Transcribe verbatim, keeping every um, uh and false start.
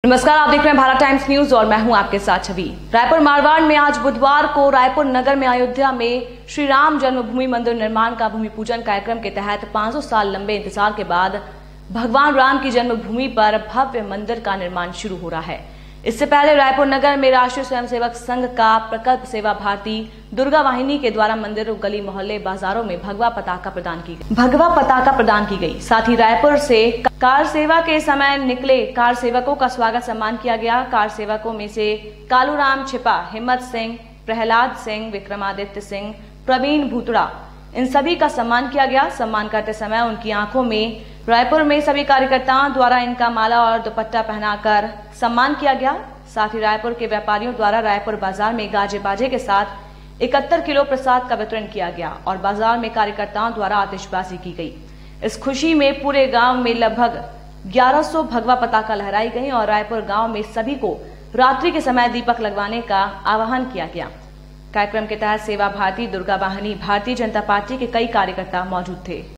नमस्कार, आप देख रहे हैं भारत टाइम्स न्यूज और मैं हूं आपके साथ छवि। रायपुर मारवाड़ में आज बुधवार को रायपुर नगर में अयोध्या में श्री राम जन्मभूमि मंदिर निर्माण का भूमि पूजन कार्यक्रम के तहत पाँच सौ साल लंबे इंतजार के बाद भगवान राम की जन्मभूमि पर भव्य मंदिर का निर्माण शुरू हो रहा है। इससे पहले रायपुर नगर में राष्ट्रीय स्वयंसेवक संघ का प्रकल्प सेवा भारती दुर्गा वाहिनी के द्वारा मंदिरों, गली मोहल्ले, बाजारों में भगवा पताका प्रदान की गई भगवा पताका प्रदान की गई। साथ ही रायपुर से कार सेवा के समय निकले कार सेवकों का स्वागत सम्मान किया गया। कार सेवकों में से कालूराम छिपा, हिम्मत सिंह, प्रहलाद सिंह, विक्रमादित्य सिंह, प्रवीण भूतड़ा, इन सभी का सम्मान किया गया। सम्मान करते समय उनकी आंखों में रायपुर में सभी कार्यकर्ताओं द्वारा इनका माला और दुपट्टा पहनाकर सम्मान किया गया। साथ ही रायपुर के व्यापारियों द्वारा रायपुर बाजार में गाजे बाजे के साथ इकहत्तर किलो प्रसाद का वितरण किया गया और बाजार में कार्यकर्ताओं द्वारा आतिशबाजी की गई। इस खुशी में पूरे गांव में लगभग ग्यारह सौ भगवा पताका लहराई गई और रायपुर गांव में सभी को रात्रि के समय दीपक लगवाने का आह्वान किया गया। कार्यक्रम के तहत सेवा भारती दुर्गा वाहिनी, भारतीय जनता पार्टी के कई कार्यकर्ता मौजूद थे।